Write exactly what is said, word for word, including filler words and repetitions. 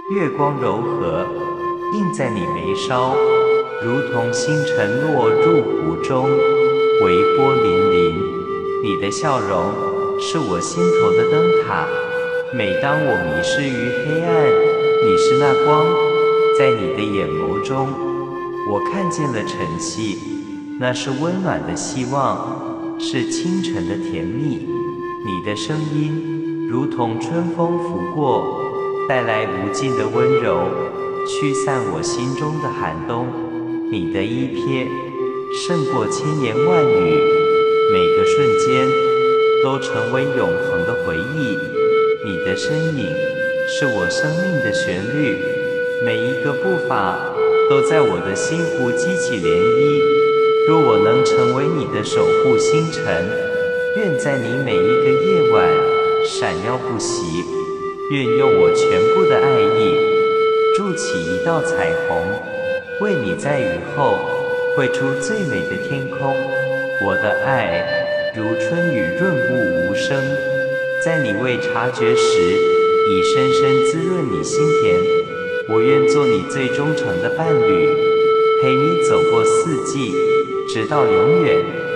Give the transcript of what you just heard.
月光柔和，映在你眉梢，如同星辰落入湖中，微波粼粼。你的笑容是我心头的灯塔，每当我迷失于黑暗，你是那光，在你的眼眸中，我看见了晨曦，那是温暖的希望，是清晨的甜蜜。你的声音如同春风拂过，带来无尽的温柔，驱散我心中的寒冬。你的一瞥胜过千言万语，每个瞬间都成为永恒的回忆。你的身影是我生命的旋律，每一个步伐都在我的心湖激起涟漪。若我能成为你的守护星辰，愿在你每一个夜晚闪耀不息，愿用我全部的爱意筑起一道彩虹，为你在雨后绘出最美的天空。我的爱如春雨润物无声，在你未察觉时已深深滋润你心田。我愿做你最忠诚的伴侣，陪你走过四季，直到永远。